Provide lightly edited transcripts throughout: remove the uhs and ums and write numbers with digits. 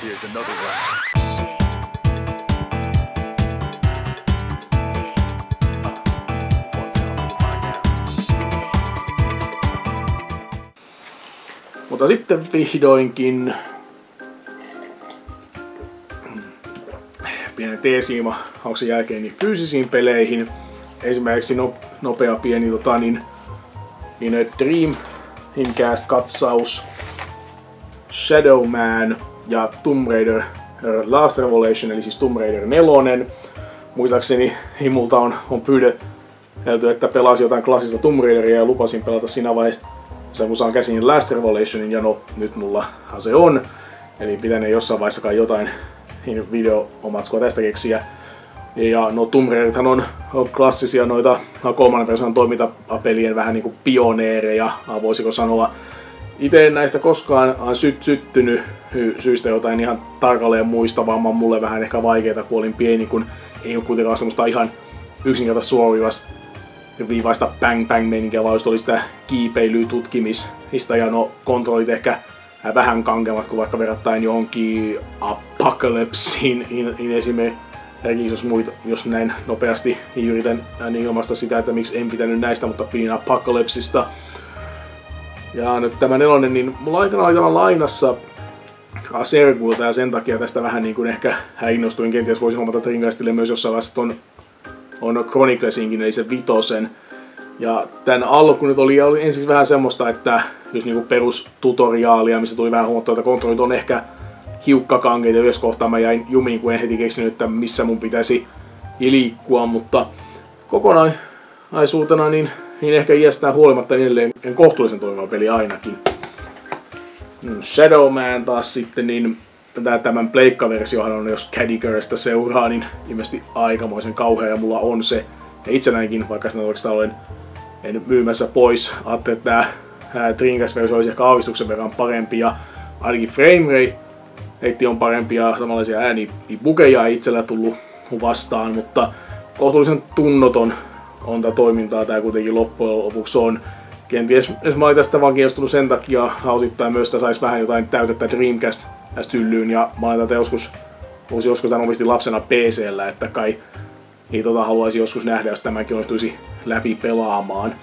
Here's another one. Mutta sitten vihdoinkin pienen teesiimahauksen jälkeen niin fyysisiin peleihin. Esimerkiksi nopea pieni Dreamcast-katsaus, Shadow Man ja Tomb Raider Last Revelation, eli siis Tomb Raider 4. Muistaakseni Himulta on pyydelty, että pelasi jotain klassista Tomb Raideria ja lupasin pelata siinä vaiheessa, kun saan käsiin Last Revelationin, ja no, nyt mulla se on. Eli pitänee jossain vaiheessa kai jotain video-omatskua tästä keksiä. Ja no Tomb Raiderithan on klassisia noita kolmannen persoonan toimintapelien vähän niinku pioneereja, voisiko sanoa. Itse en näistä koskaan syttynyt syystä jotain ihan tarkalleen muista, vaan mulle vähän ehkä vaikeeta, kun olin pieni, kun ei ole kuitenkaan semmoista ihan yksinkertaista suoraviivaista bang-bang-meininkiä, vaan just oli sitä kiipeilyä tutkimista, ja no kontrollit ehkä vähän kankemmat kuin vaikka verrattain johonkin Apocalypsein esimerkiksi, jos näin nopeasti yritän ilmaista sitä, että miksi en pitänyt näistä, mutta pidin Apocalypsista. Ja nyt tämä 4, niin mulla aikana oli tämä lainassa Serguilta, ja sen takia tästä vähän niin kuin ehkä innostuin. Kenties voisin huomata Dreamcastille myös jossain vaiheessa on Chroniclesinkin, eli se 5. Ja tän alku nyt oli ensiksi vähän semmoista, että just niinku perustutoriaalia, missä tuli vähän huomattua, että kontrollit on ehkä hiukkakankeita. Yhdessä kohtaa mä jäin jumiin, kun en heti keksinyt, että missä mun pitäisi liikkua, mutta kokonaisuutena niin ehkä iästään huolimatta edelleen kohtuullisen toimiva peli ainakin. Shadow Man taas sitten, niin tämän pleikkaversiohan on, jos Cadiggerista seuraa, niin ilmeisesti aikamoisen kauhea, ja mulla on se. Ja itsenäänkin, vaikka sitä oikeastaan olen myymässä pois, ajattelin, että tämä Dreamcast-versio olisi ehkä aavistuksen verran parempi, ja ainakin frame rate on parempi, ja samanlaisia äänibugeja ei itsellä tullut vastaan, mutta kohtuullisen tunnoton on tämä toimintaa, tämä kuitenkin loppujen lopuksi on. Kenties mä olin tästä vaan kiinnostunut sen takia, osittain myös, että saisi vähän jotain täytettä Dreamcast-tyllyyn, ja mä olin tätä joskus tämän omistin lapsena PC:llä, että kai niin haluaisin joskus nähdä, jos tämäkin onnistuisi läpi pelaamaan.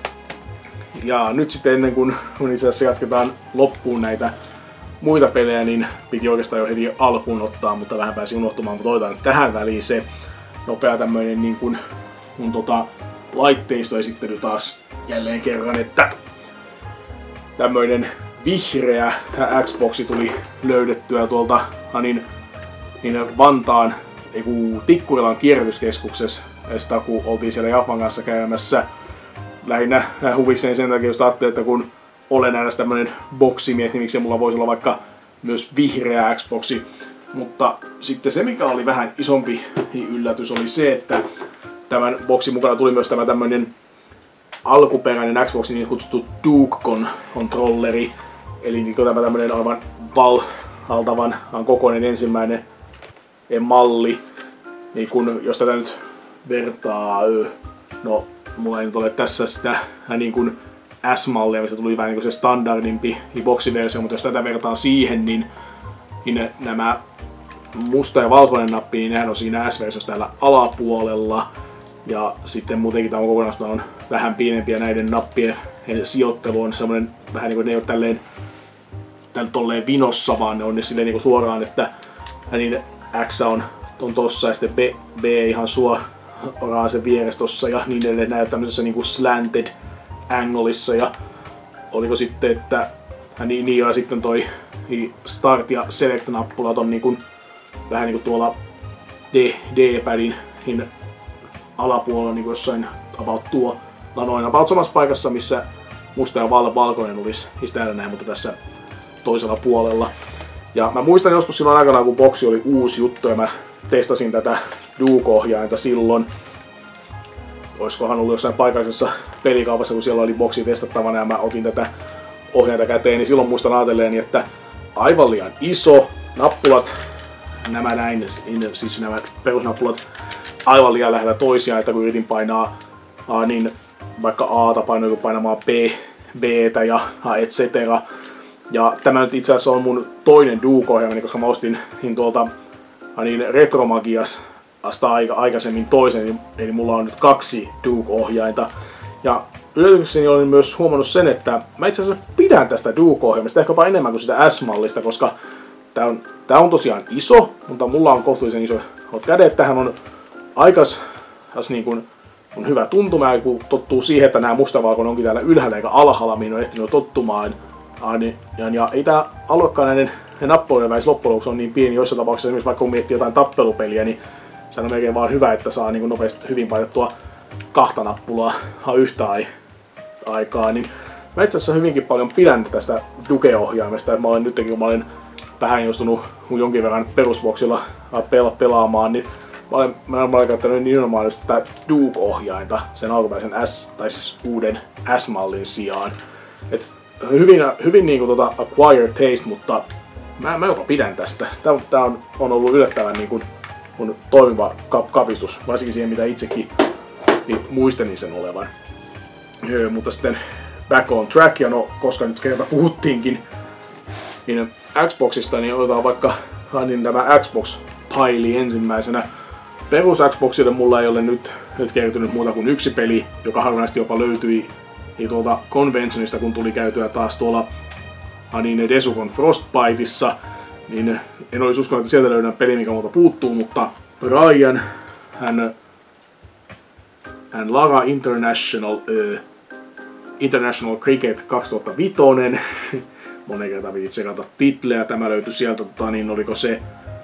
Ja nyt sitten ennen kuin itse asiassa jatketaan loppuun näitä muita pelejä, niin piti oikeastaan jo heti alkuun ottaa, mutta vähän pääsi unohtumaan, mutta otetaan tähän väliin se nopea tämmöinen niin kuin mun laitteistoesittely taas jälleen kerran, että tämmöinen vihreä Xboxi tuli löydettyä tuolta niin Vantaan Tikkurilan kierrätyskeskuksessa, kun oltiin siellä Jaffan kanssa käymässä. Lähinnä huvikseen sen takia, jos ajattelin, että kun olen aina tämmönen boksimies, niin miksei mulla voisi olla vaikka myös vihreä Xboxi. Mutta sitten se, mikä oli vähän isompi yllätys, oli se, että tämän boksin mukana tuli myös tämä tämmönen alkuperäinen Xboxin niin kutsuttu Duke-kontrolleri. Eli niin tämä tämmönen aivan valtavan kokoinen ensimmäinen malli, niin kun, jos tätä nyt vertaa, no mulla ei nyt ole tässä sitä niin kuin S-mallia, mistä tuli vähän niin kuin se standardimpi boksiversio, mutta jos tätä vertaa siihen, niin nämä musta ja valkoinen nappi, niin nehän on siinä S-versiossa täällä alapuolella, ja sitten muutenkin tämä kokonaisuus on vähän pienempiä näiden nappien sijoittelu on semmoinen vähän niin kuin ne ei ole tolleen vinossa, vaan ne on ne silleen niin kuin suoraan, että niin X on tossa ja sitten B ihan suoraan se vieressä tossa ja niin edelleen näin tämmöisessä niinku slanted angleissa, ja oliko sitten, että niin ja sitten toi start ja select nappulat on niinku vähän niinku tuolla D-padin alapuolella niinku jossain noin about samassa paikassa, missä musta ja valkoinen olisi täällä näin, mutta tässä toisella puolella. Ja mä muistan joskus silloin aikanaan, kun boksi oli uusi juttu ja mä testasin tätä Duke-ohjainta silloin. Oiskohan ollut jossain paikallisessa pelikaupassa, kun siellä oli boksi testattavana ja mä otin tätä ohjainta käteen, niin silloin muistan ajatelleeni, että aivan liian iso nappulat, siis nämä perusnappulat aivan liian lähellä toisiaan, että kun yritin painaa niin vaikka A:ta painoin painamaan B:tä ja et cetera, Ja tämä nyt itse asiassa on mun toinen Duke-ohjaaminen, koska mä ostin tuolta Retromagiasta aikaisemmin toisen, eli mulla on nyt 2 Duke-ohjainta. Ja yllätykseni olin myös huomannut sen, että mä itse asiassa pidän tästä Duke-ohjaimesta ehkäpä enemmän kuin sitä S-mallista, koska tää on tosiaan iso, mutta mulla on kohtuullisen iso kädet. Tähän on aikas niin kuin, on hyvä tuntuma, kun tottuu siihen, että nämä mustavalkoinen onkin täällä ylhäällä eikä alhaalla, mihin on ehtinyt tottumaan. Ja ei tää aluekaan näiden nappuloiden välissä loppujen lopuksi on niin pieni joissain tapauksissa, esimerkiksi vaikka kun miettii jotain tappelupeliä, niin se on melkein vaan hyvä, että saa niin nopeasti hyvin painettua 2 nappulaa yhtä aikaa. Niin mä itse asiassa hyvinkin paljon pidän tästä Duke-ohjaimesta, että mä olen vähän joutunut jonkin verran perusboksilla pelaamaan, niin mä olen käyttänyt nimenomaan just tätä Duke-ohjainta sen alkuperäisen tai siis uuden S-mallin sijaan. Et hyvin niinku acquired taste, mutta mä jopa pidän tästä. Tää on ollut yllättävän niinku mun toimiva kapistus, varsinkin siihen mitä itsekin muistelin sen olevan. Mutta sitten back on track, ja no koska nyt kerta puhuttiinkin niin Xboxista, niin otetaan vaikka niin tämä Xbox-paili ensimmäisenä. Perus Xboxille mulla ei ole nyt kertynyt muuta kuin 1 peli, joka harvinaisesti jopa löytyi tuolta Conventionista, kun tuli käytyä taas tuolla Desukon Frostbiteissa. Niin en olisi uskonut, että sieltä löydän peli, mikä multa puuttuu, mutta Ryan, hän Lara International Cricket 2005. Monen kertaa piti tsekata titleä. Tämä löytyi sieltä, niin oliko se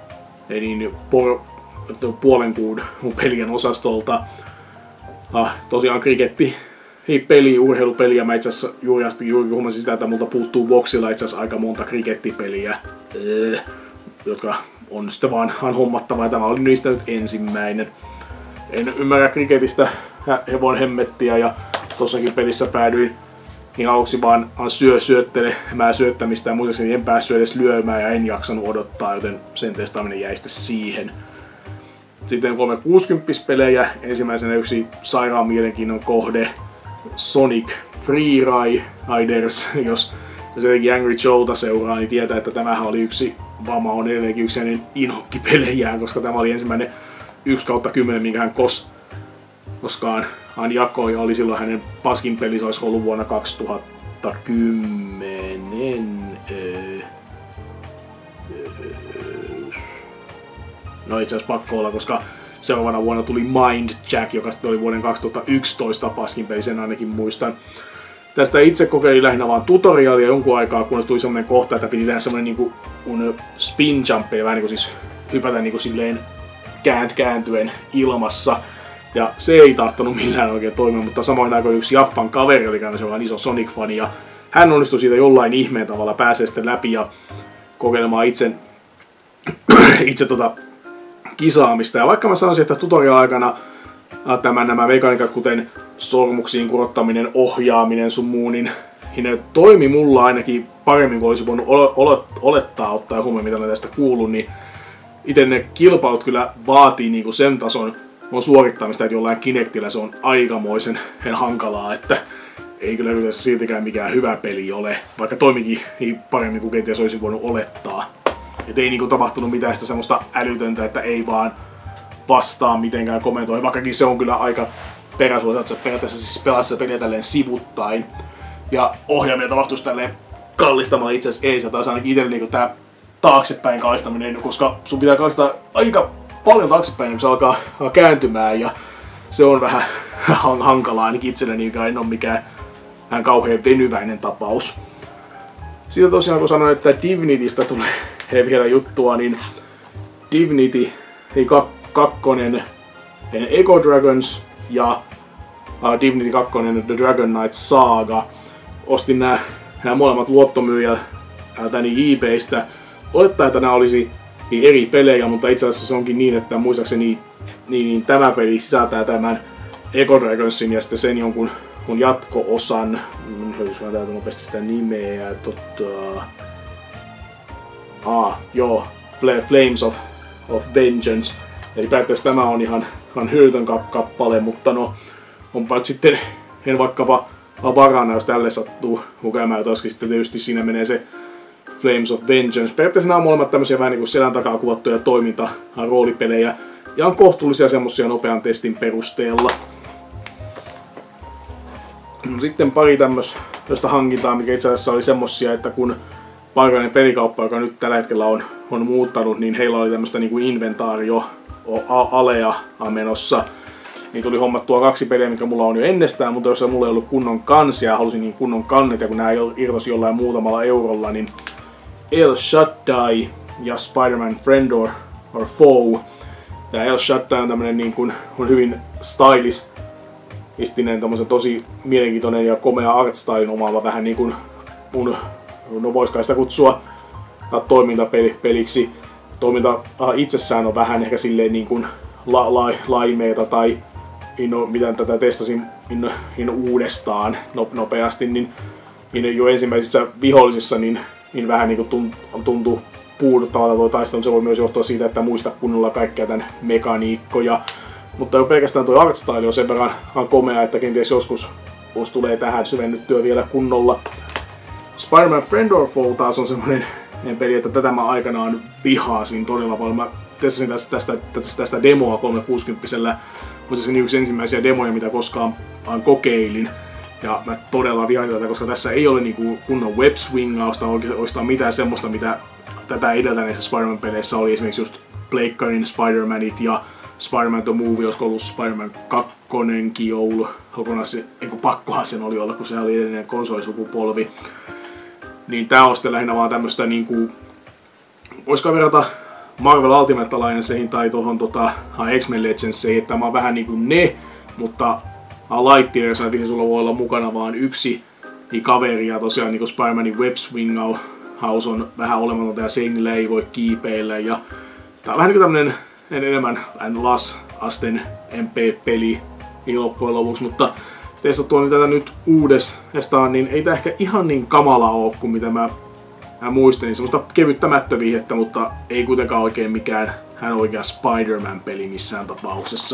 puolen kuun pelien osastolta. Tosiaan kriketti, peli, urheilupeli, ja mä itse asiassa juuri huomasin sitä, että multa puuttuu boxilla itse asiassa aika monta krikettipeliä, jotka on sitten vaan hommattava, ja tämä oli niistä nyt ensimmäinen. En ymmärrä kriketistä hevon hemmettiä, ja tossakin pelissä päädyin niin aluksi vaan syöttelemään syöttämistä, ja muistaakseni en päässyt edes lyömään ja en jaksanut odottaa, joten sen testaaminen jäi sitten siihen. Sitten 360-pelejä, ensimmäisenä yksi sairaan mielenkiinnon kohde, Sonic Freeriders, jos jotenkin Angry Joeta seuraa, niin tietää, että tämähän oli Vama on edelleenkin yksi hänen inhokkipelejään, koska tämä oli ensimmäinen 1/10, minkä hän koskaan jakoi, oli silloin hänen paskin peli, se olisi ollut vuonna 2010. No itse asiassa pakko olla, koska seuraavana vuonna tuli Mind Jack, joka sitten oli vuoden 2011 paskin peli, sen ainakin muistan. Tästä itse kokeilin lähinnä vaan tutorialia jonkun aikaa, kunnes tuli semmonen kohta, että piti tehdä semmonen niinku spin jumpeja, vähän niinku siis hypätä niinku silleen kääntyen ilmassa. Ja se ei tahtonut millään oikein toimia, mutta samoin aikaan yksi Jaffan kaveri oli käynyt sellainen iso Sonic-fani, ja hän onnistui siitä jollain ihmeen tavalla pääsee sitten läpi ja kokeilemaan itse kisaamista. Ja vaikka mä sanoisin, että tutorial-aikana nämä mekaniikat, kuten sormuksiin kurottaminen, ohjaaminen sun muu, niin ne toimi mulla ainakin paremmin kuin olisi voinut olettaa, ottaa huomioon mitä tästä kuullut, niin itse ne kilpailut kyllä vaatii niinku sen tason suorittamista, että jollain Kinectillä se on aikamoisen hankalaa, että ei kyllä yleensä siltikään mikään hyvä peli ole, vaikka toimikin niin paremmin kuin kenties olisi voinut olettaa. Et ei niinku tapahtunut mitään sitä semmoista älytöntä, että ei vaan vastaa mitenkään kommentoi, vaikkakin se on kyllä aika peräsuosa, että se periaatteessa siis pelaa sitä peliä tälleen sivuttain. Ja ohjaamia tapahtuisi tälleen kallistamalla itse asiassa ei, se taas ainakin itselle niinku tää taaksepäin kallistaminen, koska sun pitää kallistaa aika paljon taaksepäin, kun se alkaa kääntymään, ja se on vähän hankalaa ainakin itselleni, joka en ole mikään kauhean venyväinen tapaus. Sitten tosiaan kun sanoin, että Divinitystä tulee vielä juttua, niin Divinity 2, Echo Dragons ja Divinity 2, The Dragon Knight Saga. Ostin nämä molemmat luottomyyjältä eBaystä. Olettaa, että nämä olisi eri pelejä, mutta itse asiassa se onkin niin, että muistaakseni niin tämä peli sisältää tämän Echo Dragonsin ja sitten sen jonkun jatko-osan. Löytyisikö täältä nopeasti sitä nimeä? Flames of Vengeance. Eli periaatteessa tämä on ihan hyödytön kappale, mutta no onpa sitten en vaikkapa varana, jos tälle sattuu lukemaan, joskin sitten tietysti siinä menee se Flames of Vengeance. Periaatteessa nämä on molemmat tämmöisiä vähän niin kuin selän takaa kuvattuja roolipelejä. Ja on kohtuullisia semmosia nopean testin perusteella. Sitten pari tämmöistä hankintaa, mikä itse asiassa oli semmosia, että kun paikallinen pelikauppa, joka nyt tällä hetkellä on muuttanut, niin heillä oli tämmöistä niin kuin inventaario-alea menossa. Niin tuli hommattua 2 peliä, mikä mulla on jo ennestään, mutta jos mulla ei ollut kunnon kansia ja halusin niin kunnon kannet, ja kun nää irtosi jollain muutamalla eurolla, niin El Shaddai ja Spider-Man Friend or Foe. Tää El Shaddai on tämmönen niin kuin, on hyvin stylistinen, tommosen tosi mielenkiintoinen ja komea artstylin omaava vähän niin kuin mun, no voisiko sitä kutsua toimintapeliksi. Toiminta itsessään on vähän ehkä silleen niin kuin laimeeta tai miten tätä testasin uudestaan nopeasti, niin jo ensimmäisissä vihollisissa niin vähän niin kuin tuntui puuduttavalta tuo taistelu. Se voi myös johtua siitä, että muista kunnolla kaikkia tämän mekaniikkoja. Mutta jo pelkästään tuo artstyle on sen verran komea, että kenties joskus tulee tähän syvennyttyä vielä kunnolla. Spider-Man Friend or Foe taas on semmoinen peli, että tätä mä aikanaan vihasin todella paljon. Mä testasin tästä demoa 360-sellä, mutta se yksi ensimmäisiä demoja, mitä koskaan kokeilin. Ja mä todella vihasin tätä, koska tässä ei ole niinku kunnon web-swingausta, oikeastaan mitään semmoista, mitä tätä edeltäneissä Spider-Man-peleissä oli. Esimerkiksi just Pleikkarin Spider-Manit ja Spider-Man The Movie, olisiko ollut Spider-Man 2:nkin ollut. Pakkohan sen oli olla, kun se oli edellinen konsolisukupolvi. Niin tää on sitten lähinnä vaan tämmöstä niinku, voisiko verrata Marvel Ultimate Allianceihin tai tohon X-Men Legendseihin, että tämä on vähän niinku ne, mutta Lightyearissa sulla voi olla mukana vaan yksi kaveri ja tosiaan niinku Spider-Manin web swing-haus on vähän olematonta ja seinillä ei voi kiipeillä ja tää on vähän niinku tämmönen enemmän LAS-asten MP-peli loppujen lopuksi, mutta testattua tätä nyt uudestaan, niin ei tää ehkä ihan niin kamala oo kuin mitä mä muistelin. Semmoista kevyttä mättövihjettä, mutta ei kuitenkaan oikein mikään oikea Spider-Man-peli missään tapauksessa.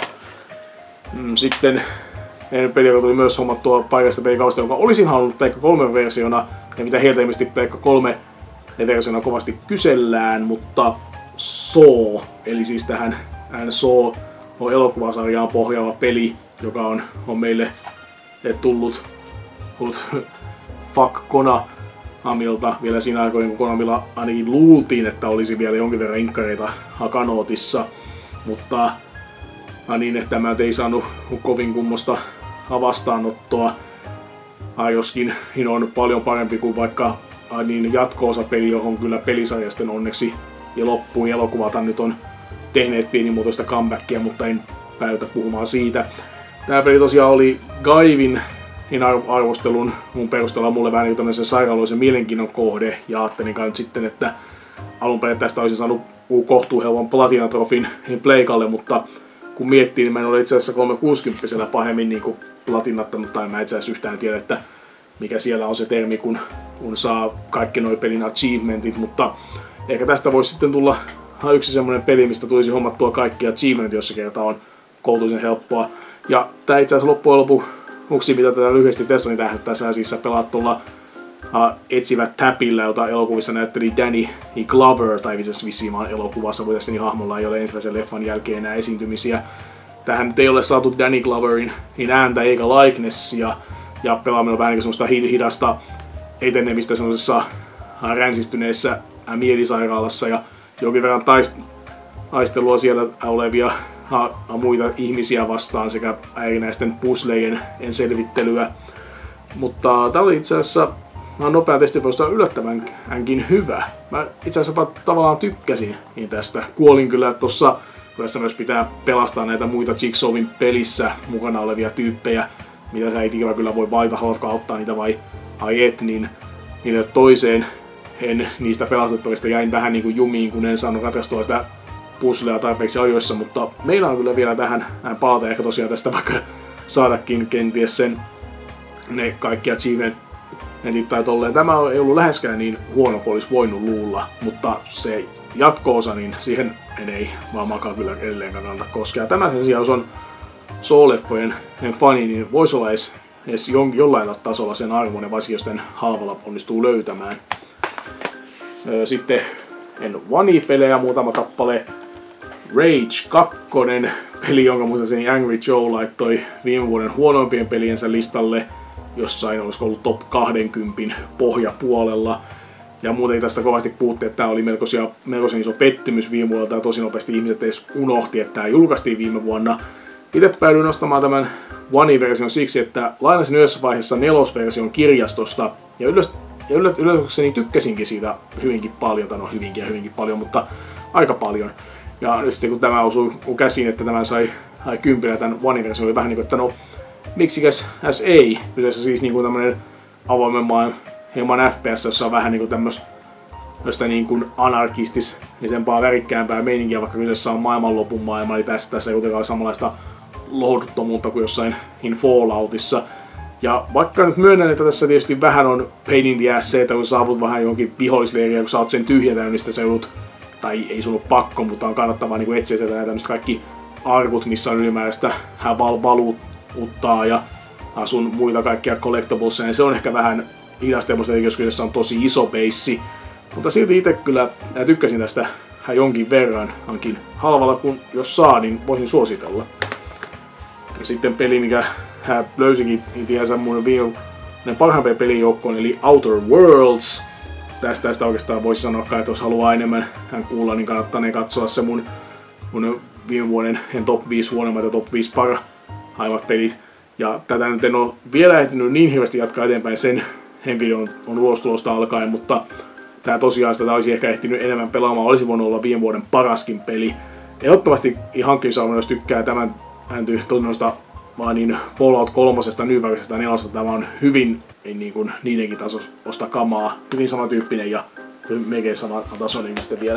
Sitten peli, joka tuli myös hommattua paikasta pelikaudesta, jonka olisin halunnut Pleikka 3-versiona, ja mitä heiltä ilmeisesti Pleikka 3-versiona kovasti kysellään, mutta Saw, eli siis tähän Saw on elokuvasarjaan pohjaava peli, joka on meille tullut fuck Konamilta vielä siinä aikoina, kun Konamilla ainakin luultiin, että olisi vielä jonkin verran inkkareita Hakanootissa, mutta niin, että mä ei saanut kovin kummosta vastaanottoa, joskin on paljon parempi kuin vaikka niin jatko-osapeli, johon kyllä pelisarjasten onneksi ja loppuun elokuvata nyt on tehneet pienimuotoista comebackia, mutta en päädytä puhumaan siitä. Tää peli tosiaan oli Gaivin arvostelun mun perusteella mulle vähän niin tämmöisen sairaaloisen mielenkiinnon kohde, ja ajattelin nyt sitten, että alun perin tästä olisin saanut kohtuuhelpon platinatrofin Pleikalle, mutta kun miettii, niin mä en ole itse asiassa 360-sellä pahemmin niin kuin platinattanut, tai mä itse asiassa yhtään tiedä, että mikä siellä on se termi, kun saa kaikki noi pelin achievementit, mutta ehkä tästä voisi sitten tulla yksi semmoinen peli, mistä tulisi hommattua kaikki achievementit, jos se kerta on koulutuisen helppoa. Ja tää itse asiassa loppujen lopuksi, mitä tätä lyhyesti tässä, niin tässä siis pelaat tuolla etsivät täpillä, jota elokuvissa näytteli Danny Glover, tai vissiin vaan elokuvassa, mutta tässä niin hahmolla ei ole ensimmäisen leffan jälkeen enää esiintymisiä. Tähän nyt ei ole saatu Danny Gloverin ääntä eikä likenessia, ja pelaaminen on vähän niin semmoista hidasta etenemistä semmoisessa ränsistyneessä mielisairaalassa, ja jonkin verran taistelua siellä olevia muita ihmisiä vastaan sekä erinäisten puzzlejen selvittelyä. Mutta tää oli itse asiassa nopea testiperusta yllättävänkin hyvä. Mä itse asiassa tavallaan tykkäsin tästä. Kuolin kyllä tossa, kun tässä myös pitää pelastaa näitä muita Jigsawin pelissä mukana olevia tyyppejä, mitä sä et ikävä kyllä voi valita, haluatko auttaa niitä vai et, niin toiseen en niistä pelastettavista jäin vähän niin kuin jumiin, kun en saanut ratkaistua sitä puzzlea tarpeeksi ajoissa, mutta meillä on kyllä vielä tähän palata, ehkä tosiaan tästä vaikka saadakin kenties sen ne kaikki achievementit tai tolleen. Tämä ei ollut läheskään niin huono kuin olisi voinut luulla, mutta se jatko-osa, niin siihen ei varmaankaan kyllä edelleen kannata koskea. Tämä sen sijaan, jos on Saw-leffojen fani, niin voisi olla edes jollain tasolla sen arvoinen, varsinkin jos tämän halvalla onnistuu löytämään. Sitten One-pelejä muutama kappale. Rage 2, peli, jonka muistaakseni Angry Joe laittoi viime vuoden huonoimpien peliensä listalle. Jossain olisiko ollut top 20 pohjapuolella. Ja muuten tästä kovasti puhuttiin, että tämä oli melkoisen iso pettymys viime vuodelta ja tosi nopeasti ihmiset edes unohti, että tämä julkaistiin viime vuonna. Itse päädyin nostamaan tämän One-version siksi, että lainasin yhdessä vaiheessa 4-version kirjastosta ja yllätykseni tykkäsinkin siitä hyvinkin paljon, tai no hyvinkin paljon, mutta aika paljon. Ja sitten kun tämä osui käsiin, että tämän sai 10 tämän One-version, oli vähän niin kuin, että no miksikäs ei. Kyseessä siis niin kuin tämmönen avoimen maan hieman FPS, jossa on vähän niin kuin tämmöistä niin kuin anarkistisempaa, värikkäämpää meininkiä, vaikka kyseessä on maailmanlopun maailma, eli tässä ei kuitenkaan ole samanlaista lohduttomuutta kuin jossain Falloutissa. Ja vaikka nyt myönnän, että tässä tietysti vähän on pain in the ass se, että kun saavut vähän johonkin vihollisleiriä, kun sä oot sen tyhjätänyt, niin sitten se joudut, tai ei sun ole pakko, mutta on kannattavaa niin etsiä sieltä nämä tämmöiset kaikki arkut, missä on ylimääräistä valuuttaa ja sun muita kaikkia collectibles, niin se on ehkä vähän hidasta, jos kyseessä on tosi iso peissi. Mutta silti itse kyllä tykkäsin tästä jonkin verran, hankin halvalla, kun jos saa, niin voisin suositella. Ja sitten peli, mikä hän löysikin itseänsä mun viime parhaimpien pelin joukkoon, eli Outer Worlds. Tästä oikeastaan voisi sanoa, että jos haluaa enemmän hän kuulla, niin kannattaa ne katsoa se mun viime vuoden top 5 huonommat ja top 5 parhaimmat pelit. Ja tätä nyt en ole vielä ehtinyt niin hirveästi jatkaa eteenpäin, sen videon on ulostulosta alkaen, mutta tää tosiaan sitä olisi ehkä ehtinyt enemmän pelaamaan, olisi voinut olla viime vuoden paraskin peli. Ehdottomasti hankkimisarvoinen, jos tykkää tämän tuotannosta vaan niin Fallout 3, New Vegasista ja 4, tämä on hyvin niin kuin niidenkin tasosta kamaa, hyvin samantyyppinen ja melkein sama tasoinen sitten vielä.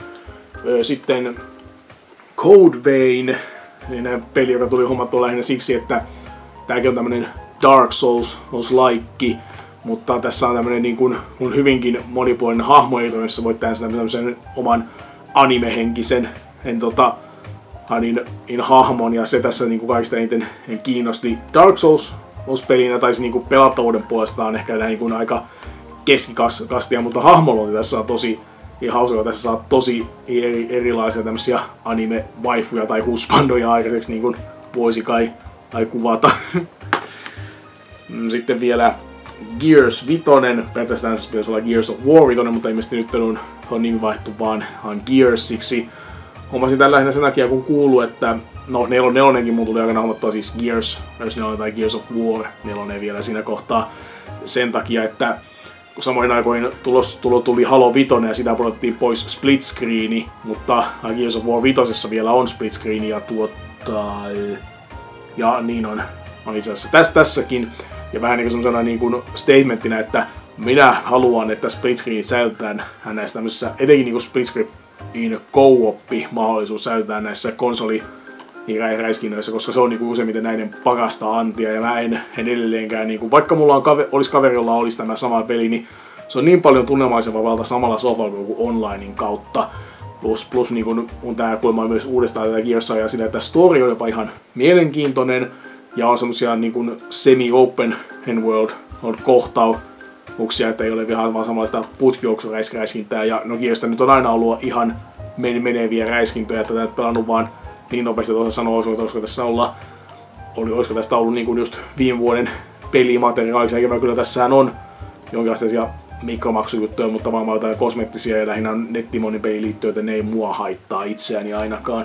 Sitten Code Vein, niin peli, joka tuli hommattua lähinnä siksi, että tämäkin on tämmönen Dark Souls-like, mutta tässä on tämmönen niin kuin hyvinkin monipuolinen hahmoeito, jossa voit tehdä tämmöisen oman anime-henkisen hahmon, ja se tässä niin kuin kaikista eniten kiinnosti. Dark Souls-pelinä taisi niin kuin pelattavuuden puolestaan ehkä niin kuin aika keskikastia, mutta hahmolointi tässä on tosi hauska, tässä saa tosi erilaisia tämmöisiä anime-waifuja tai husbandoja aikaiseksi, niin kuin voisi kai kuvata. Sitten vielä Gears 5, pelkästään se pitäisi olla Gears of War 5, mutta ilmeisesti nyt on nimi vaihtu vaan Gearsiksi. Hommasin tämän lähinnä sen takia, kun kuuluu, että no 4 mun tuli aikana hommattua siis Gears 4 tai Gears of War 4 vielä siinä kohtaa sen takia, että kun samoin aikoin tuli Halo 5 ja sitä pudotettiin pois split screeni, mutta Gears of War 5 vielä on split screeni ja niin on itse asiassa tässäkin. Ja vähän niin kuin semmoisena niin kuin statementtina, että minä haluan, että split screenit säilytetään näissä tämmöisissä, etenkin niin kuin split screenin co-oppi mahdollisuus säilytetään näissä konsoliräiskinnöissä, koska se on niin kuin useimmiten näiden parasta antia. Ja mä en edelleenkään, niin kuin, vaikka mulla olisi kaverilla olisi tämä sama peli, niin se on niin paljon tunnelmaisempaa valta samalla sofalla kuin onlinein kautta. Plus niin kun tää kulma myös uudestaan tätä Gearsia ja sillä, että story on jopa ihan mielenkiintoinen ja on semmosia niin kun semi-open world kohtauksia, että ei ole vielä vaan samanlaista putkijuoksuräiskintää. Ja no Gearsta nyt on aina ollut ihan meneviä räiskintöjä, että tätä pelannut vaan niin nopeasti, että sanoa, olisiko tästä ollut niin kun just viime vuoden pelimateriaalisia, ja kyllä tässähän on jonkinlaisia mikromaksujuttuja, mutta varmaan jotain kosmeettisia ja lähinnä nettimonipeliin liittyen, että ne ei mua haittaa itseäni ainakaan.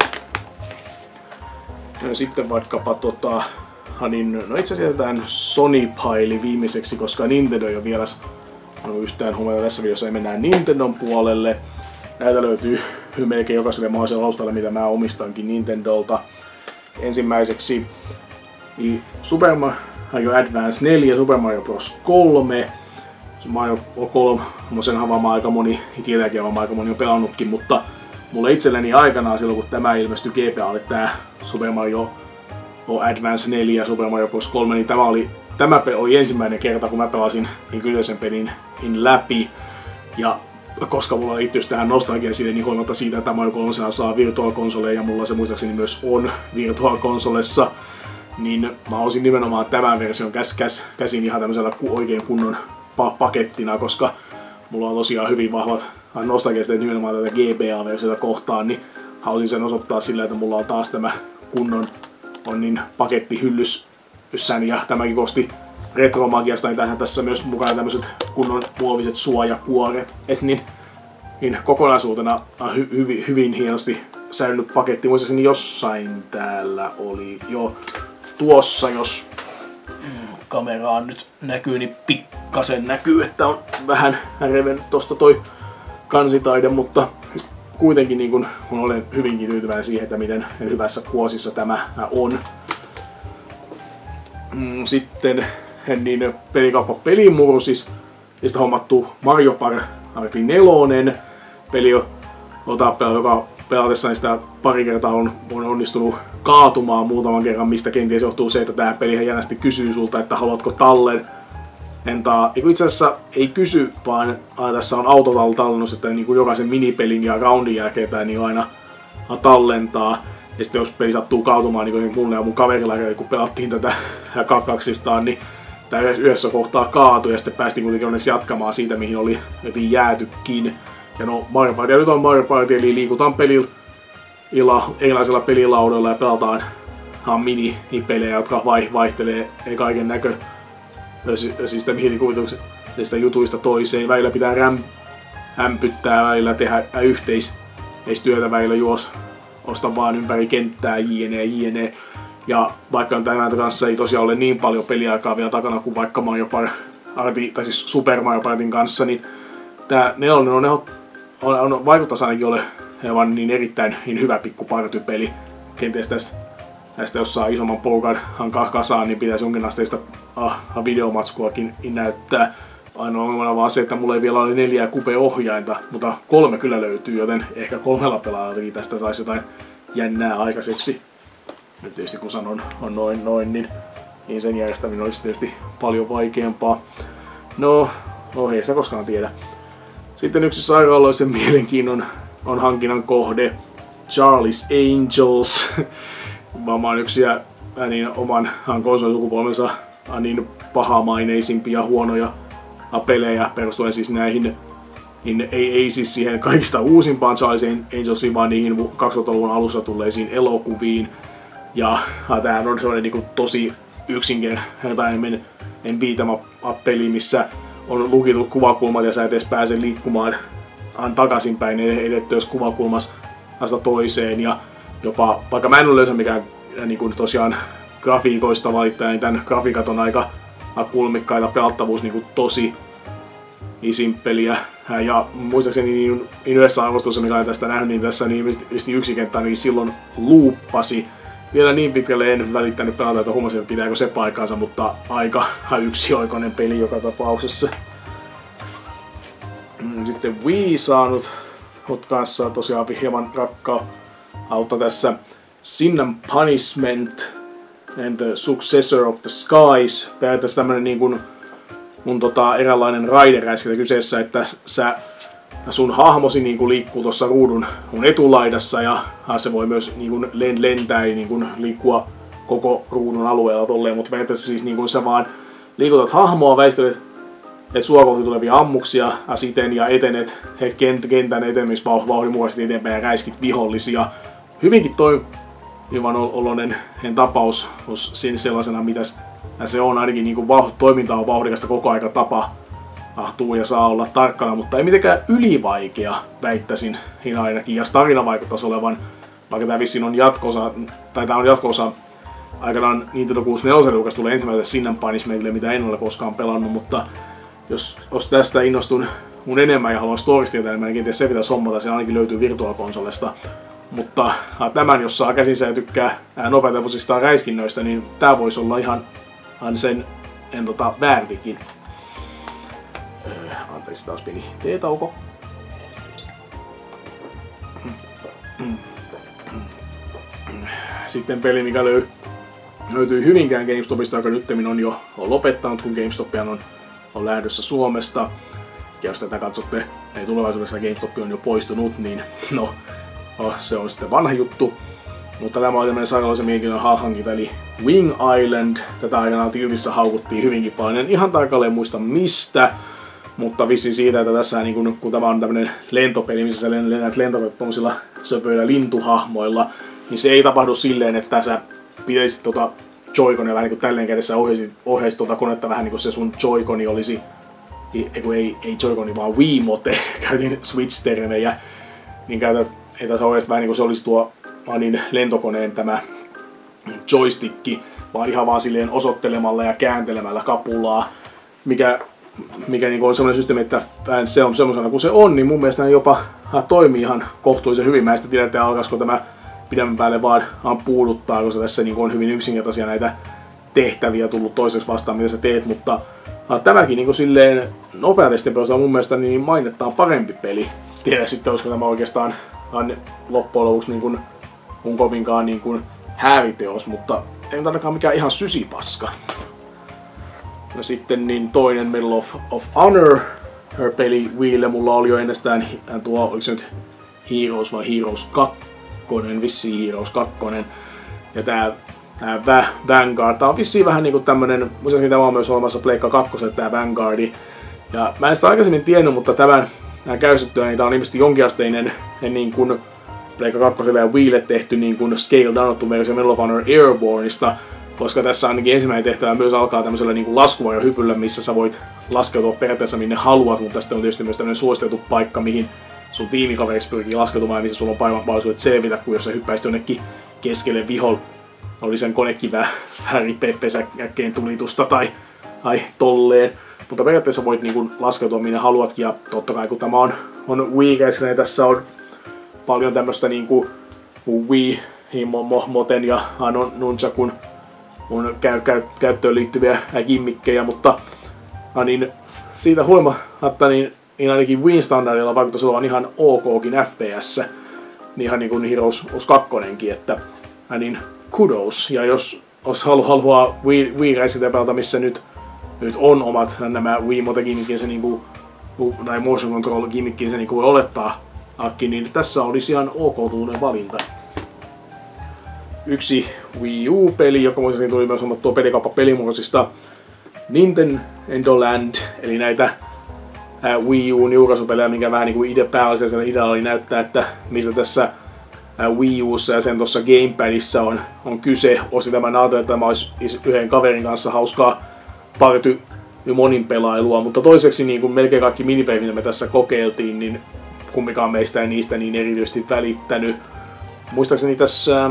No, sitten vaikkapa no itse asiassa tämän Sony-paili viimeiseksi, koska Nintendo ei ole vielä yhtään huomioita tässä videossa, ja mennään Nintendon puolelle. Näitä löytyy melkein jokaiselle mahdolliselle alustalle, mitä mä omistankin Nintendolta. Ensimmäiseksi Super Mario Advance 4, Super Mario Bros. 3. Mario 3, senhan varmaan aika moni, tietääkin varmaan aika moni on pelannutkin, mutta mulle itselleni aikanaan silloin, kun tämä ilmestyi GBAlle, tämä Super Mario Advance 4 ja Super Mario Bros. 3, niin tämä oli ensimmäinen kerta, kun mä pelasin kyseisen pelin läpi. Ja koska mulla liittyy tähän nostalgiaan siitä, niin huolimatta siitä, että Mario 3 saa Virtual Consoleen ja mulla se muistaakseni myös on Virtual Consolessa, niin mä olisin nimenomaan tämän version käsin ihan tämmöisellä oikein kunnon pakettina, koska mulla on tosiaan hyvin vahvat nostalgiasta nimenomaan tätä GBA-versiota kohtaan, niin halusin sen osoittaa sillä, että mulla on taas tämä kunnon niin paketti hyllyssäni, ja tämäkin kosti retromagiasta, niin tässä myös mukana tämmöiset kunnon muoviset suojakuoret, et niin kokonaisuutena hyvin hienosti säilynyt paketti. Muistaakseni jossain täällä oli jo tuossa, jos kameraan nyt näkyy, niin pikkasen näkyy, että on vähän reven tosta toi kansitaide, mutta kuitenkin niin kun olen hyvinkin tyytyväinen siihen, että miten hyvässä kuosissa tämä on. Sitten niin pelikauppa Pelimursis, mistä hommattu Mario Party 4 peli, joka pelatessaan sitä pari kertaa on onnistunut kaatumaan muutaman kerran, mistä kenties johtuu se, että tämä peli jännästi kysyy sulta, että haluatko tallentaa. Itse asiassa ei kysy, vaan tässä on autotallennus, että niin kuin jokaisen minipelin ja roundin jälkeen tämä niin aina tallentaa. Ja sitten jos peli sattuu kaatumaan, niin kuin mulle ja mun kaverilla, kun pelattiin tätä kaksistaan, niin tämä yhdessä kohtaa kaatui ja sitten päästiin kuitenkin onneksi jatkamaan siitä, mihin oli jäätykin. Ja no Mario Party nyt on Mario Party, eli liikutaan erilaisilla pelilaudoilla ja pelataan minipelejä, jotka vaihtelee kaiken siis mielikuvituksesta jutuista toiseen. Välillä pitää ämpyttää, välillä tehdä yhteistyötä, välillä osta vaan ympäri kenttää, jne. Ja vaikka tämän kanssa ei tosiaan ole niin paljon peliaikaa vielä takana kuin vaikka Mario Party, tai siis Super Mario Partyn kanssa, niin tää 4 on vaikuttaisi ainakin olevan niin erittäin niin hyvä pikku partypeli. Kenties tästä jos saa isomman porukan kasaan, niin pitäisi jonkinasteista videomatskuakin näyttää. Ainoa ongelmana vaan se, että mulla ei vielä ole 4 kupe-ohjainta, mutta 3 kyllä löytyy, joten ehkä 3 pelaajallakin tästä saisi jotain jännää aikaiseksi. Nyt tietysti kun sanon on noin, niin sen järjestäminen olisi tietysti paljon vaikeampaa. No ei sitä koskaan tiedä. Sitten yksi sairaaloisen mielenkiinnon on hankinnan kohde Charlie's Angels. Varmaan yksi niin oman konsolisukupolvensa niin pahamaineisimpia huonoja pelejä perustuen siis näihin, niin ei siis siihen kaikista uusimpaan Charlie's Angelsiin, vaan niihin 2000-luvun alussa tulleisiin elokuviin. Ja tämähän on sellainen niin tosi yksinkertainen beat'em up-peli, missä on lukitut kuvakulmat ja sä et edes pääse liikkumaan takaisinpäin edettyös kuvakulmasta toiseen. Ja jopa, vaikka mä en ole löysä mikään niin kuin tosiaan grafiikoista valittaa, niin tämän grafiikat on aika kulmikkaita, pelattavuus niin kuin tosi simppeliä. Ja muistaakseni niin yhdessä arvostuksessa, mikä olen tästä nähnyt, niin tässä niin yksi kenttä niin silloin luuppasi. Vielä niin pitkälle en välittänyt pelata, että huomasin, että pitääkö se paikkaansa, mutta aika yksioikoinen peli joka tapauksessa. Sitten Wii saanut kanssa tosiaan hieman rakkautta tässä. Sin and Punishment and the Successor of the Skies. Periaatteessa tämmönen niin kuin mun eräänlainen raideräiskintä kyseessä, että sun hahmosi niin kuin liikkuu tuossa ruudun etulaidassa ja se voi myös niin kuin lentää ja niin kuin liikkua koko ruudun alueella tolleen, mutta periaatteessa siis niin kuin sä vaan liikutat hahmoa, väistelet sua kohti tulevia ammuksia siten ja etenet kentän etenemisvauhdin mukaisesti eteenpäin ja räiskit vihollisia. Hyvinkin toimivan oloinen tapaus sellaisena, mitä se on, ainakin niin kuin toiminta on vauhdikasta koko aika tapahtuu ja saa olla tarkkana, mutta ei mitenkään ylivaikea, väittäisin ainakin. Ja tarina vaikuttaisi olevan, vaikka tämä vissiin on jatko-osa, tai tämä on jatko-osa aikanaan Nintendo 64, joka tulee ensimmäiselle Sin and Punishmentille, mitä en ole koskaan pelannut, mutta jos tästä innostun mun enemmän ja haluan storista tietää enemmän, niin kenties se pitäisi hommata, se ainakin löytyy Virtual-konsolesta. Mutta tämän, jos saa käsinsä ja tykkää nopeatempoisista räiskinnöistä, niin tää voisi olla ihan sen väärtikin. Anteeksi taas pieni teetauko. Sitten peli, mikä löytyy Hyvinkään GameStopista, joka nyttemmin on jo lopettanut, kun GameStop on lähdössä Suomesta. Ja jos tätä katsotte, ei tulevaisuudessa GameStop on jo poistunut, niin se on sitten vanha juttu. Mutta tämä on tämmöinen sairaaloisen mielenkiintoinen hankinta, eli Wing Island. Tätä aikanaan Tiltissä haukuttiin hyvinkin paljon. En ihan tarkalleen muista mistä. Mutta vissiin siitä, että tässä niin kun tämä on tämmöinen lentopeli, missä sä lennät lentokot tuollaisilla söpöillä lintuhahmoilla, niin se ei tapahdu silleen, että sä pitäisit Joy-Conia vähän niin kuin tälleen kädessä ohjaisit konetta vähän niin kuin se sun Joy-Coni olisi, ei Joy-Coni vaan Wiimote, käytin Switch-termejä, niin käytät, että sä ohjaisit vähän niin kuin se olisi tuo niin lentokoneen tämä joystick, vaan silleen osoittelemalla ja kääntelemällä kapulaa, mikä niin on semmoinen systeemi, että se on semmoisena kuin se on, niin mun mielestä ne jopa toimii ihan kohtuullisen hyvin. Mä en sitä tiedä, että alkaisiko tämä pidemmän päälle vaan puuduttaa, koska tässä niin on hyvin yksinkertaisia näitä tehtäviä tullut toiseksi vastaan, mitä sä teet, mutta tämäkin niin silleen nopeatesti perusteella mun mielestä niin mainettaan parempi peli. Tiedä sitten, olisiko tämä oikeastaan loppujen lopuksi niin kuin, kovinkaan niin kuin hääriteos, mutta ei ainakaan mikään ihan sysipaska. Ja sitten niin toinen Medal of Honor peli Wiille mulla oli jo ennestään tuo, oliko se nyt Heroes vai Heroes 2, vissiin Heroes 2. Ja tää Vanguard, tää on vissiin vähän niinku tämmönen, muistaakseni tämä on myös olemassa Pleikka 2, tää Vanguardi. Ja mä en sitä aikaisemmin tiennyt, mutta tämän käytettyä, niin tää on ilmeisesti jonkinasteinen niin kuin Pleikka 2 ja Wiille tehty niin kuin scale downattu versio Medal of Honor Airborneista, koska tässä ainakin ensimmäinen tehtävä myös alkaa tämmöisellä niin kuin laskuvarjohypyllä, missä sä voit laskeutua periaatteessa minne haluat, mutta tästä on tietysti myös tämmöinen suositeltu paikka, mihin sun tiimikaveriksi pyrkii laskeutumaan ja missä sulla on paremmat mahdollisuudet selvitä, kuin jos sä hyppäisit jonnekin keskelle viholla. Oli sen konekivää häripesäkkeen tulitusta tai tolleen. Mutta periaatteessa voit niin kuin laskeutua minne haluatkin, ja totta kai kun tämä on Wii-käissä, niin tässä on paljon tämmöistä niin kuin Wii-moten ja Nunchakun käyttöön liittyviä gimmikkejä, mutta niin siitä huolimatta niin ainakin Wii standardilla vaikuttaisi olevan ihan okkin FPS, niin ihan niin kuin Heroes 2:kin, että niin kudos. Ja jos haluaa Wii-räisintä pelata, missä nyt on omat nämä Wiimote-gimmikkinsä niin tai motion control-gimmikkinsä niin kuin voi olettaa, niin tässä olisi ihan ok-tuunen valinta. Yksi Wii U-peli, joka muistaakseni tuli myös hommattua pelikauppa-pelimuotoisista Nintendo Land, eli näitä Wii U:n julkaisupelejä, minkä vähän niin kuin päällisellä idealla oli näyttää, että mistä tässä Wii U:ssa ja sen tuossa Gamepadissa on kyse. Osin tämän ajattelin, että tämä olisi yhden kaverin kanssa hauskaa party monin pelailua, mutta toiseksi niin kuin melkein kaikki minipelit, mitä me tässä kokeiltiin, niin kummikaan meistä ei niistä niin erityisesti välittänyt. Muistaakseni tässä,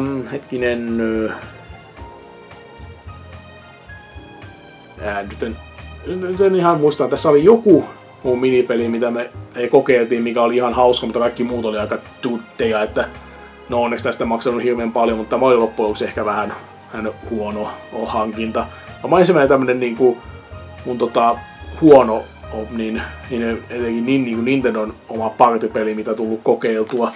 nyt en ihan muista, tässä oli joku muu minipeli, mitä me kokeiltiin, mikä oli ihan hauska, mutta kaikki muut oli aika tutteja, että no onneksi tästä maksanut hirveän paljon, mutta tämä oli loppujen lopuksi ehkä vähän huono hankinta. Mä ensimmäinen tämmönen niinku mun huono niin etenkin niin Nintendon oma partypeli, mitä tullut kokeiltua.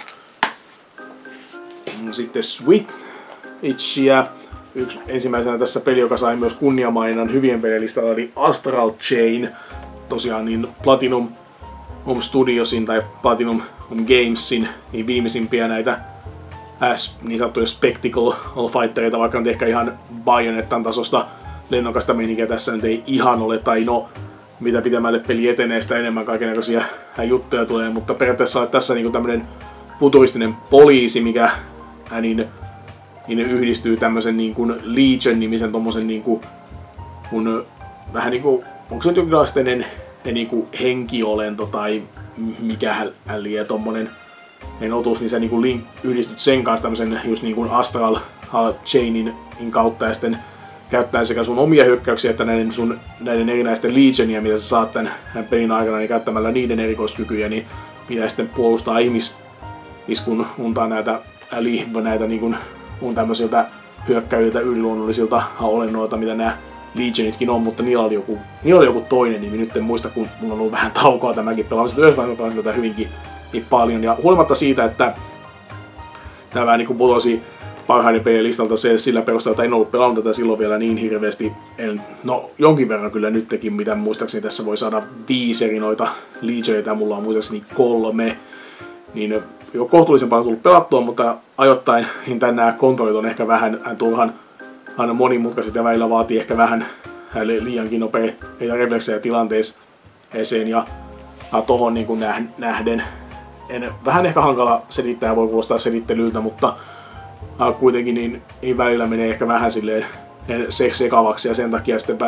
Sitten Switchia. Yksi ensimmäisenä tässä peli, joka sai myös kunniamainan hyvien pelilistalla, oli Astral Chain. Tosiaan niin Platinum Studiosin tai Platinum Gamesin niin viimeisimpiä näitä niin sanottuja Spectacle Fightereita, vaikka nyt ehkä ihan Bayonettan tasosta lennokasta meininkiä tässä nyt ei ihan ole, tai no mitä pitemmälle peli etenee, sitä enemmän kaikennäköisiä juttuja tulee, mutta periaatteessa tässä niinku tämmönen futuristinen poliisi, mikä niin yhdistyy tämmösen niinku Legion-nimisen tommosen niinku vähän niinku, onko se nyt jonkinlainen niinku henkiolento tai mikähän liian tommonen otus, niin sä niinku yhdistyt sen kanssa tämmösen just niinku Astral Chainin kautta ja sitten käyttää sekä sun omia hyökkäyksiä että näiden erinäisten Legionia, mitä sä saat tän pelin aikana, niin käyttämällä niiden erikoiskykyjä, niin pitää sitten puolustaa ihmisiskun untaa näitä niin tämmöisiltä hyökkäyiltä yliluonnollisilta olennoilta, mitä nämä Legionitkin on, mutta niillä oli joku toinen nimi, nyt en muista, kun mulla on ollut vähän taukoa tämäkin pelaamista, yhdessä vaiheessa pelasin tätä hyvinkin niin paljon, ja huolimatta siitä, että tämä vähän niin putosi parhaiden pelien listalta sillä perusteella, että en ollut pelannut tätä silloin vielä niin hirveästi. No jonkin verran kyllä nytkin, mitä muistaakseni tässä voi saada 5 eri noita Legioita, mulla on muistaakseni 3. Niin jo kohtuullisen paljon tullut pelattua, mutta ajoittain niin nämä kontrollit on ehkä vähän turhan monimutkaiset ja välillä vaatii ehkä vähän liiankin nopeita refleksejä tilanteissa. esiin ja tohon niin nähden. Vähän ehkä hankala selittää, voi kuulostaa selittelyltä, mutta kuitenkin niin välillä menee ehkä vähän silleen sekavaksi ja sen takia sitten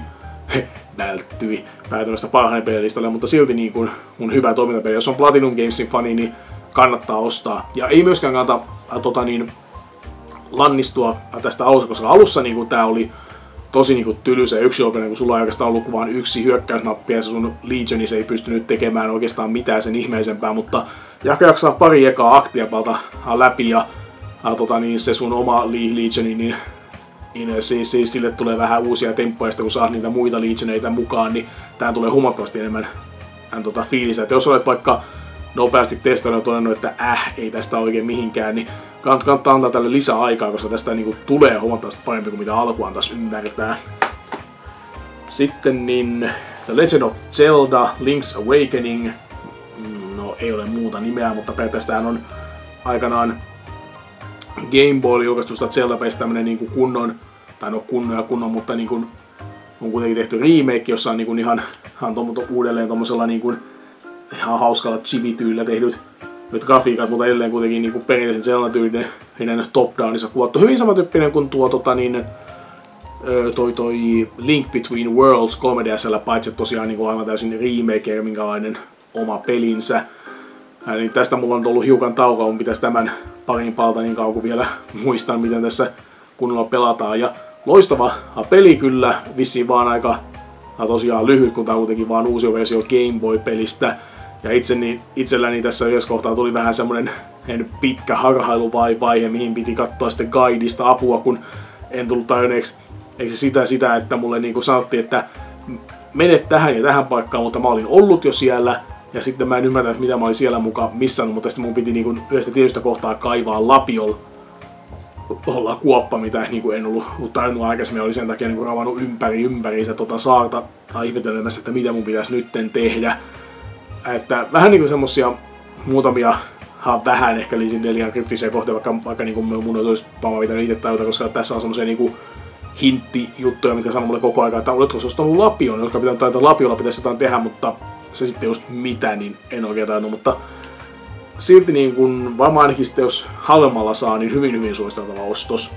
päätymästä parhainen pelilistalle, mutta silti niin kuin mun hyvä toimintapeli. Jos on Platinum Gamesin fani, niin kannattaa ostaa. Ja ei myöskään kannata lannistua tästä alussa, koska alussa niin tää oli tosi niin tylsä yksioikoinen, kun sulla ei oikeastaan ollut vaan yksi hyökkäysnappi ja se sun Legionis ei pystynyt tekemään oikeastaan mitään sen ihmeisempää, mutta jaksaa pari ekaa aktia palata läpi ja se sun oma Legioni, niin siis sille tulee vähän uusia temppoja, kun saat niitä muita Legioneita mukaan, niin tää tulee huomattavasti enemmän fiilistä. Että jos olet vaikka nopeasti testannut ja todennut, että ei tästä oikein mihinkään, niin kannattaa antaa tälle lisää aikaa, koska tästä niinku tulee huomattavasti parempi kuin mitä alku antaisi ymmärtää. Sitten niin The Legend of Zelda Link's Awakening. No ei ole muuta nimeä, mutta periaatteessa on aikanaan Game Boy julkaistusta Zelda-pelistä tämmönen niinku kunnon, mutta niinku on kuitenkin tehty remake, jossa on niinku ihan uudelleen tommosella niinku ihan hauskalla chibi-tyylillä tehdyt grafiikat, mutta edelleen kuitenkin niinku perinteisen Zelda-tyylinen top-downissa kuvattu. Hyvin samantyyppinen kuin tuo toi Link Between Worlds 3DS:llä, paitsi tosiaan niinku aivan täysin remake, minkälainen oma pelinsä. Niin tästä mulla on ollut hiukan taukoa, mun pitäisi tämän parin palta niin kauan kuin vielä muistan, miten tässä kunnolla pelataan. Ja loistava peli kyllä, vissiin vaan aika tosiaan lyhyt, kun tää on kuitenkin vaan uusi versio Game Boy-pelistä. Ja itselläni tässä yhdessä kohtaa tuli vähän semmonen pitkä harhailuvaihe, mihin piti katsoa sitten guidista apua, kun en tullut tajunneeksi. Eikö se sitä, että mulle niin kuin sanottiin, että mene tähän ja tähän paikkaan, mutta mä olin ollut jo siellä. Ja sitten mä en ymmärtänyt, mitä mä olin siellä mukaan missannut, mutta sitten mun piti niin kuin yhdestä tietystä kohtaa kaivaa lapiolla kuoppa, mitä niin kuin en ollut tajunnut aikaisemmin. Oli sen takia niin kuin ravannut ympäriinsä saarta ihmetelemässä, että mitä mun pitäisi nytten tehdä. Että vähän niin kuin semmosia muutamia vähän ehkä liian kryptisiä kohteita, vaikka niin kuin mun olisi varmaan pitänyt itse tajuta, koska tässä on semmosia niin kuin hinttijuttuja, mitkä sanoo mulle koko ajan, että oletko se ostanut lapion, jotka pitää tajuta, että lapiolla pitäisi jotain tehdä, mutta se sitten just mitä, niin en oikein tajunnut, mutta silti niin kun varmaan ainakin sitten jos halvemmalla saa, niin hyvin suositeltava ostos.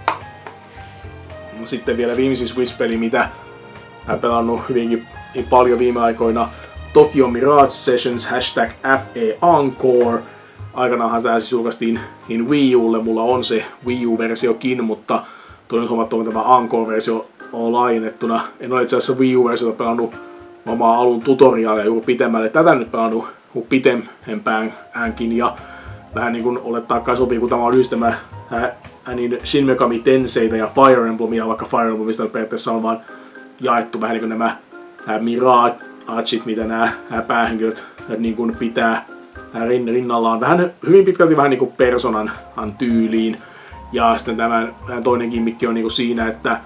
Sitten vielä viimeisin Switch-peli, mitä olen pelannut hyvinkin paljon viime aikoina, Tokyo Mirage Sessions #FA Encore. Aikanaanhan tämä siis julkaistiin Wii Ulle, mulla on se Wii U-versiokin, mutta toi nyt huomattu, että tämä Encore-versio on laajennettuna. En ole itse asiassa Wii U-versiota pelannut omaa alun tutoriaalia juuri pitemmälle. Tätä nyt pelannut pitempäänkin ja vähän niin kuin olettaa kai sopii, kun tämä on yhdistelmä niin Shin Megami Tenseitä ja Fire Emblemia, vaikka Fire Emblemista periaatteessa on vaan jaettu vähän niin kuin nämä Mirageit, mitä nämä päähenkilöt niin kuin pitää rinnallaan. Hyvin pitkälti vähän niin kuin Personan tyyliin. Ja sitten tämä toinen gimmikki on niin kuin siinä, että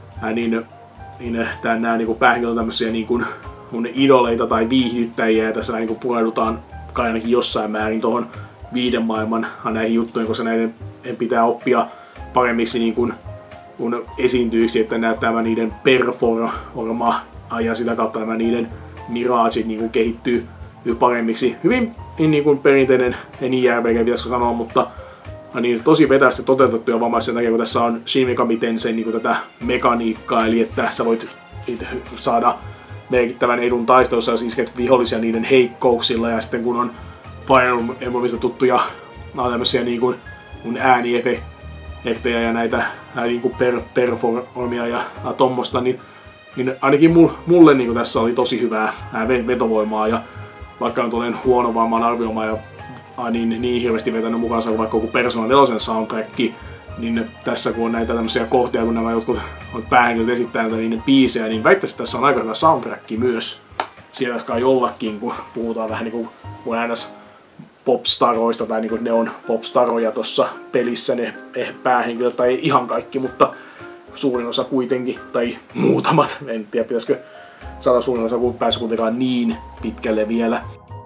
nämä niin päähenkilöt on tämmöisiä niin kuin idoleita tai viihdyttäjiä, ja tässä niin kuin pureudutaan kai ainakin jossain määrin tuohon viiden maailman näihin juttuihin, koska näiden pitää oppia paremmiksi niin kuin esiintyjiksi, että tämä niiden performa ja sitä kautta nämä niiden Mirageit niin kuin kehittyy paremmiksi. Hyvin niin kuin perinteinen JRPG pitäisikö sanoa, mutta niin tosi vetästi toteutettu ja vammaisen takia, kun tässä on Shin Megami Tensei niin tätä mekaniikkaa, eli että sä voit saada merkittävän edun taistelussa, jos isket vihollisia niiden heikkouksilla, ja sitten kun on Fire Emblemista tuttuja tämmöisiä niin kuin ääniefektejä ja näitä niin kuin performia ja tommosta, niin ainakin mulle niin kuin tässä oli tosi hyvää vetovoimaa, ja vaikka nyt olen huono vammaan arvioimaan ja niin hirveästi vetänyt mukaansa vaikka joku Persona 4 soundtrack, niin tässä kun on näitä tämmöisiä kohtia, kun nämä jotkut päähenkilöt esittää näitä niiden biisejä, niin väittäisin, että tässä on aika hyvä soundtrack myös. Siellä kai jollakin, kun puhutaan vähän niin kuin äänes popstaroista, tai niin kuin ne on popstaroja tuossa pelissä, ne päähenkilöt, tai ei ihan kaikki, mutta suurin osa kuitenkin, tai muutamat, en tiedä pitäisikö sanoa suurin osa, kun päässyt kuitenkaan niin pitkälle vielä.